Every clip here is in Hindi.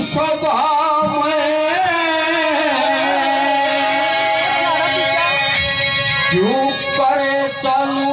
सभा में क्यों करे चलू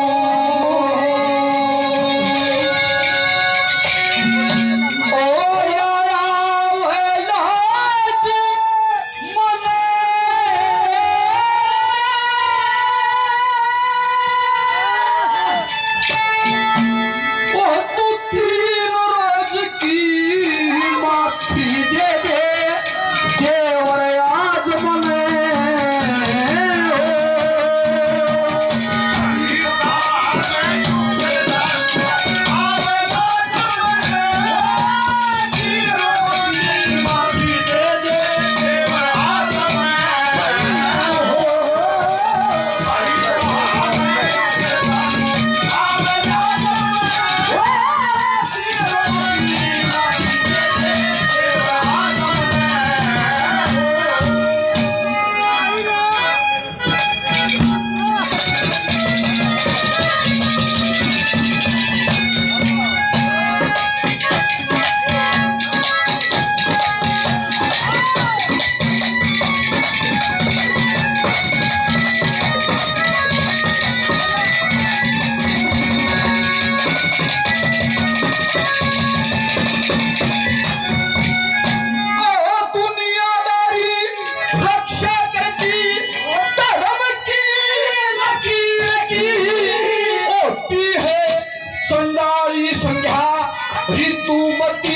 ऋतुमती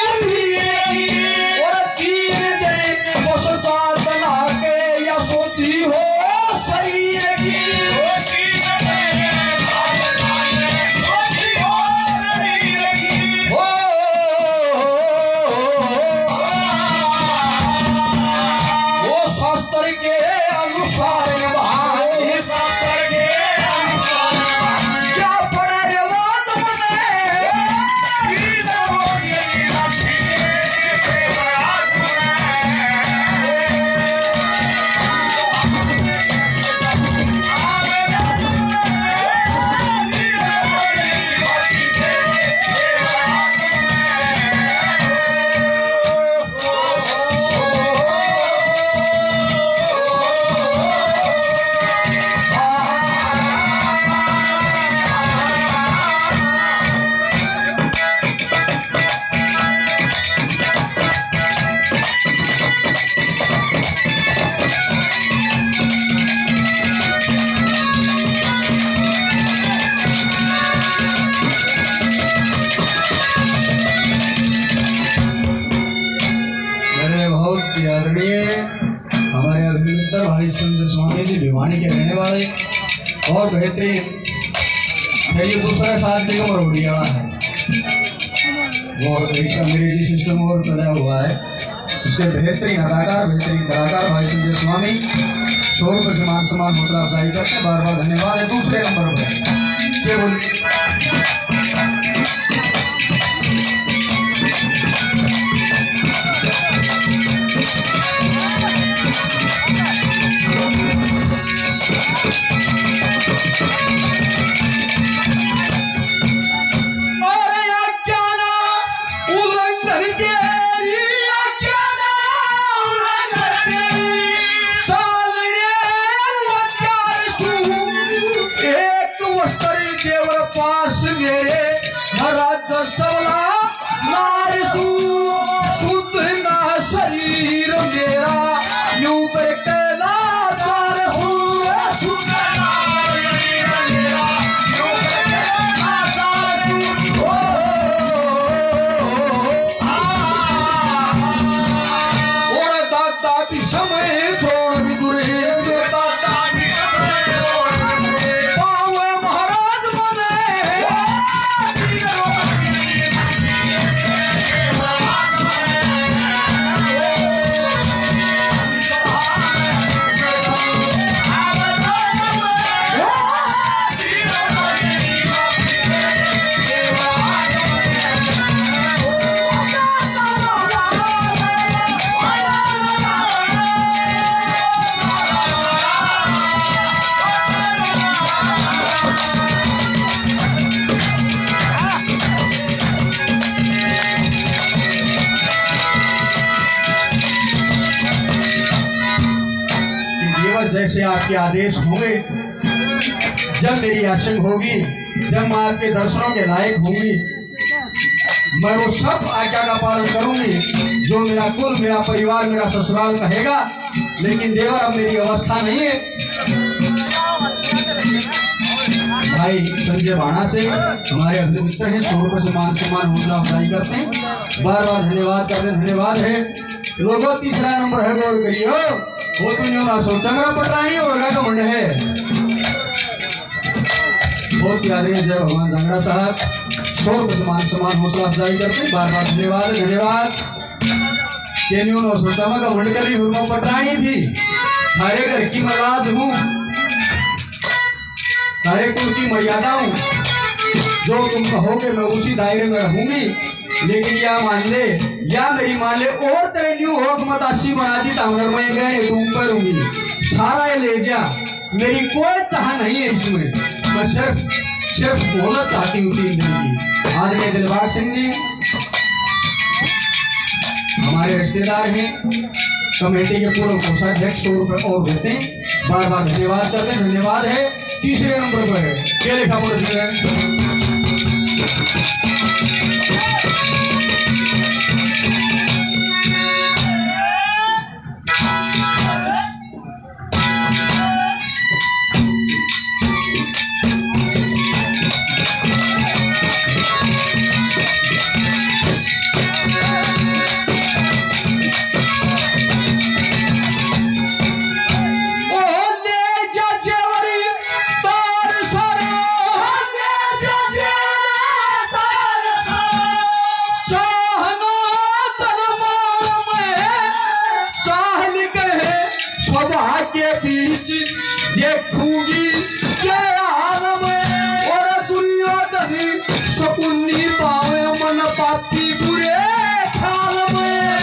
और 3 दिन बस चादना के या सोती हो शरीर की वो शास्त्र के अनुसार हमारे अभिनेता भाई संजय स्वामी जी भिवानी के रहने वाले और बेहतरीन ये दूसरा शादी का मरोड़िया है और एक अंग्रेजी सिस्टम और चला हुआ है उसके बेहतरीन कलाकार भाई संजय स्वामी 100 रुपये से मान सम्मान हौसला अफजाई करते बार बार धन्यवाद है। दूसरे नंबर पर केवल पास मेरे महाराज सबला नारसू शुद्ध ना शरीर मेरा यूं करके लाचारसू शुद्ध ना शरीर मेरा यूं करके लाचारसू और दादा भी समय थोड़ भी दूरे दादा भी समय पावे महाराज जैसे आपके आदेश होंगे, जब मेरी आशंक होगी, जब मैं आपके दर्शनों के लायक होंगी, मैं वो सब आज्ञा का पालन करूंगी जो मेरा कुल, मेरा परिवार, मेरा ससुराल कहेगा। लेकिन देवर अब मेरी अवस्था नहीं है। भाई संजय भाणा से हमारे अपने मित्र हैं, 100 रुपये से मान सम्मान हौसला अफजाई करते हैं, बार बार धन्यवाद करते हैं। धन्यवाद है लोगों। तीसरा नंबर है, गौर करियो, वो तो नहीं ना सोचा मेरा पटा नहीं होगा का मंड है। बहुत याद है जय भगवान जंगड़ा साहब, 100 रुपये से मान सम्मान हौसला अफजाई करते हैं, बार बार धन्यवाद। धन्यवाद के न्यू नो सोचा मैं का मंड करी हुआ पटरानी थी, थारे घर की मलाज हूँ, तारे कुल की मर्यादा हूँ, जो तुम कहोगे मैं उसी दायरे में रहूंगी। लेकिन या मान ले, या मेरी मान ले, और तेरे न्यू हो मत अस्सी बना दी तामर में गए तुम पर होंगी, सारा ये ले जा। मेरी कोई चाह नहीं है इसमें, मैं सिर्फ बोलना चाहती हूँ 3 दिन की। आदरणीय दिलबाग सिंह जी हमारे रिश्तेदार हैं, कमेटी के पूर्व कोषाध्यक्ष 100 रुपये और देते हैं, बार बार धन्यवाद करते हैं। धन्यवाद है। तीसरे नंबर पर है, क्या लिखा पड़े के बीच देखूंगी क्या आलम, और दुर्योधन शकुनी पावे मन पापी बुरे ख्याल में।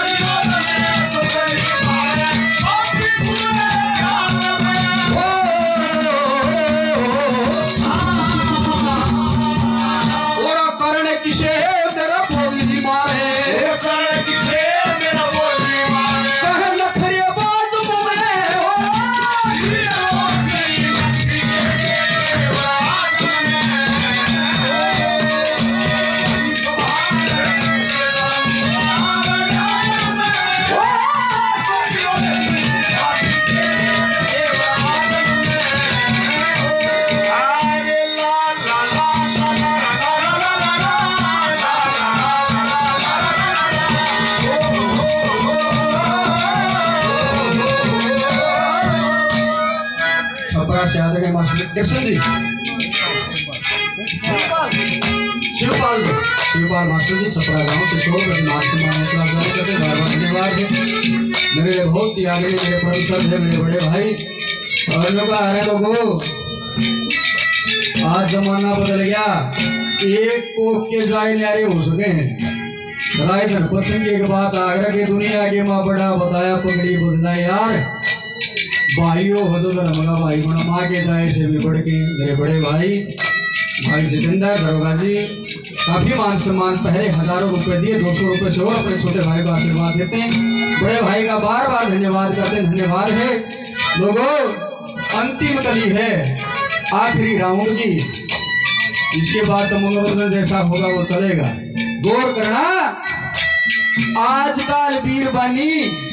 और कर्ण किसे मेरा बोली मारे, से याद है मास्टर दर्शन जी, शिवपाल मास्टर जी छपरा गांव से 100 रुपये मान सम्मान हौसला अफजाई करते हैं, बार बार धन्यवाद है। मेरे बहुत याद है, मेरे प्रोफेसर है, मेरे बड़े भाई और लोग आ रहे लोगों। आज जमाना बदल गया, एक कोक के जाए न्यारे हो सके हैं। राय धनपत सिंह की एक बात आगरा की दुनिया के माँ बड़ा बताया पगड़ी बदला यार, भाइयों हो तो धर्म का भाई बना, माँ के जाए से भी बढ़ के मेरे बड़े भाई जितेंद्र दरोगा जी काफी मान सम्मान, पहले हजारों रुपए दिए, 200 रुपये से और अपने छोटे भाई को आशीर्वाद देते हैं। बड़े भाई का बार बार धन्यवाद करते हैं। धन्यवाद है लोगों। अंतिम कली है, आखिरी राउंड की, इसके बाद तो मनोरंजन जैसा होगा वो चलेगा। गौर करना, आजकल वीरबानी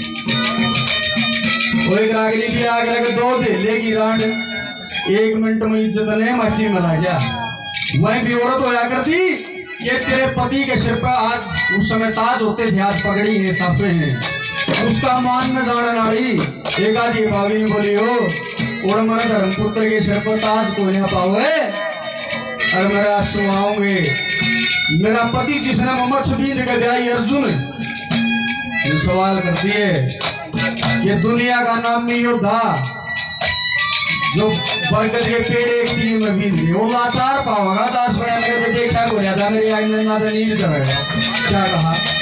कोई रागनी भी आगे लगे 2 दे लेगी रांड, 1 मिनट में इज्जत नहीं मच्छी मिला जा। वह भी औरत होया करती, ये तेरे पति के सिर पर आज उस समय ताज होते थे, आज पगड़ी है, साफे हैं, उसका मान न जाना नाड़ी। एक आधी भाभी ने बोली हो और मेरा धर्मपुत्र के सिर पर ताज को नहीं पाओगे, और मेरा आंसू आओगे। मेरा पति जिसने मोहम्मद शबीर के ब्याही अर्जुन, ये सवाल करती है ये दुनिया का नामी योद्धा जो बरगद के पेड़ एक तीन में भी वो लाचार पाओगा 10 बड़े देखा बोलिया था मेरी आज ना नींद चढ़ेगा। क्या कहा